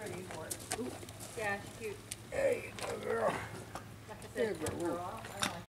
pretty for it. Yeah, she's cute. There you go, girl. Like I said, There you go. girl,